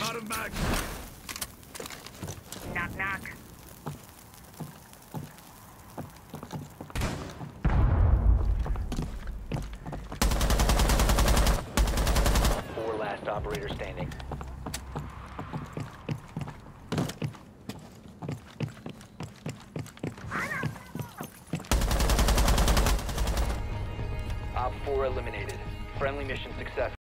Out of mag. Knock, knock. Four last operator standing. Op 4 eliminated. Friendly mission successful.